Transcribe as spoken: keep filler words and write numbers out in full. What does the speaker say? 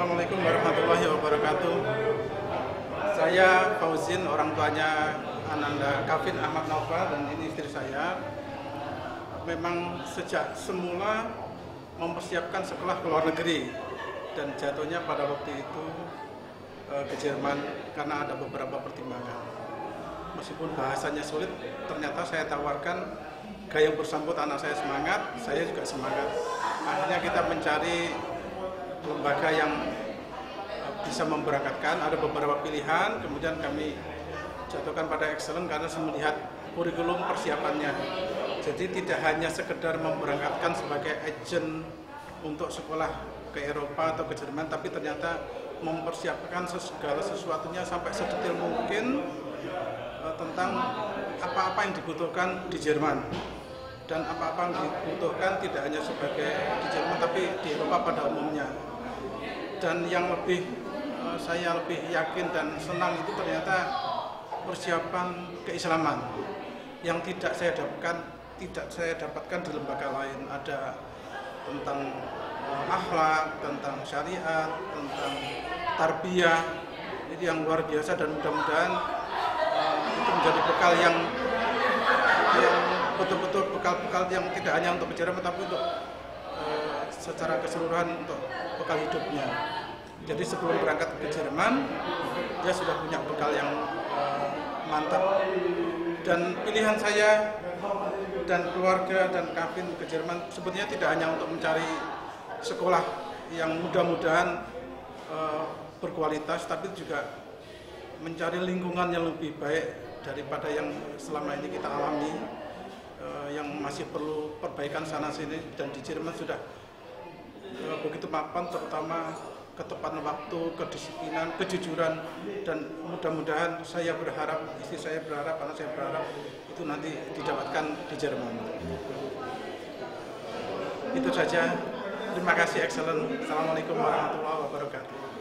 Assalamualaikum warahmatullahi wabarakatuh. Saya Fauzin, orang tuanya Ananda Kavin Ahmad Nova, dan ini istri saya. Memang sejak semula mempersiapkan sekolah ke luar negeri, dan jatuhnya pada waktu itu eh, ke Jerman karena ada beberapa pertimbangan. Meskipun bahasanya sulit, ternyata saya tawarkan gayung bersambut, anak saya semangat, saya juga semangat. Akhirnya kita mencari lembaga yang bisa memberangkatkan. Ada beberapa pilihan, kemudian kami jatuhkan pada Excellent karena saya melihat kurikulum persiapannya. Jadi tidak hanya sekedar memberangkatkan sebagai agent untuk sekolah ke Eropa atau ke Jerman, tapi ternyata mempersiapkan segala sesuatunya sampai sedetail mungkin uh, tentang apa-apa yang dibutuhkan di Jerman. Dan apa-apa yang dibutuhkan tidak hanya sebagai di Jerman, tapi di Eropa pada umumnya. Dan yang lebih uh, saya lebih yakin dan senang itu ternyata persiapan keislaman yang tidak saya dapatkan tidak saya dapatkan di lembaga lain. Ada tentang uh, akhlak, tentang syariat, tentang tarbiyah, itu yang luar biasa, dan mudah-mudahan uh, itu menjadi bekal yang yang betul-betul bekal-bekal yang tidak hanya untuk Jerman, tapi untuk uh, secara keseluruhan untuk bekal hidupnya. Jadi sebelum berangkat ke Jerman, dia sudah punya bekal yang uh, mantap. Dan pilihan saya dan keluarga dan Kavin ke Jerman sebetulnya tidak hanya untuk mencari sekolah yang mudah-mudahan uh, berkualitas, tapi juga mencari lingkungan yang lebih baik daripada yang selama ini kita alami, uh, yang masih perlu perbaikan sana-sini. Dan di Jerman sudah uh, begitu mapan, terutama ketepatan waktu, kedisiplinan, kejujuran, dan mudah-mudahan saya berharap, istri saya berharap, anak saya berharap itu nanti didapatkan di Jerman. Itu saja. Terima kasih, Excellent. Assalamualaikum warahmatullahi wabarakatuh.